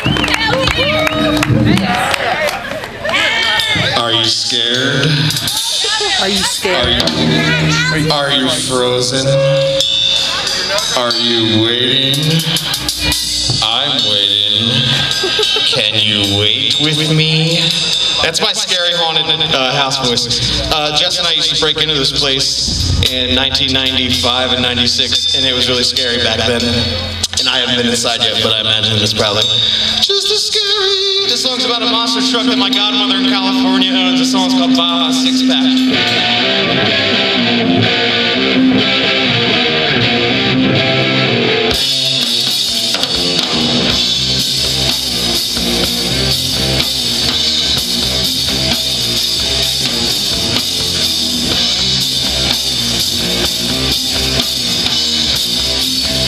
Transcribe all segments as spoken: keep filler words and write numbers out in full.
Are you scared? Are you scared? Are you, are you frozen? Are you waiting? I'm waiting. Can you wait with me? That's my scary haunted uh, house voice. Uh, Jess and I used to break into this place in nineteen ninety-five and ninety-six, and it was really scary back then. And I haven't been inside yet, but I imagine it's probably just as scary. This song's about a monster truck that my godmother in California owns. The song's called Baja Six Pack.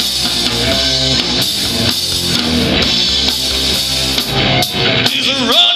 She's a run.